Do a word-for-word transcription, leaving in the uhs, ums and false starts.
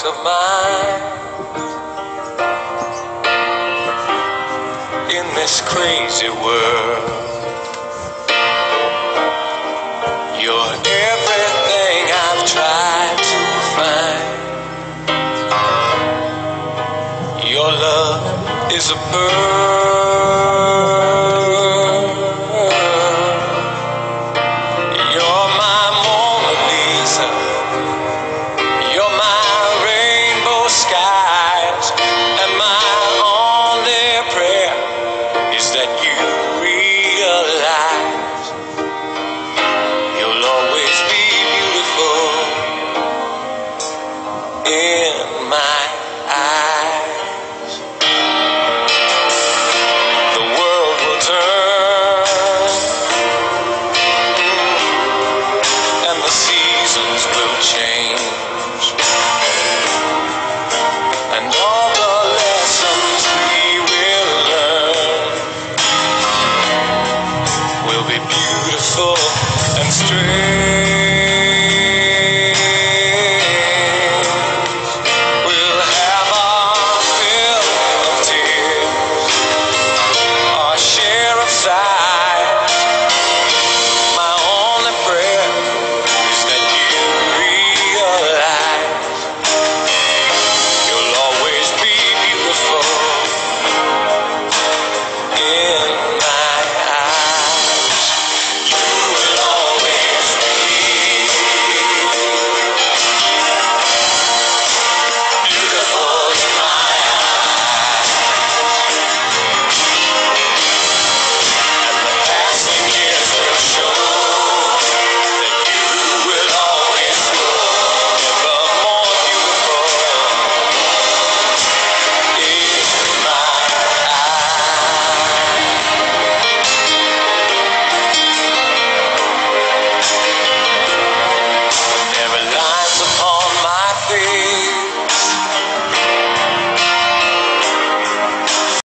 of mine. In this crazy world, you're everything I've tried to find. Your love is a pearl. You're my Mona Lisa. You're my rainbow skies. And my only prayer is that you realize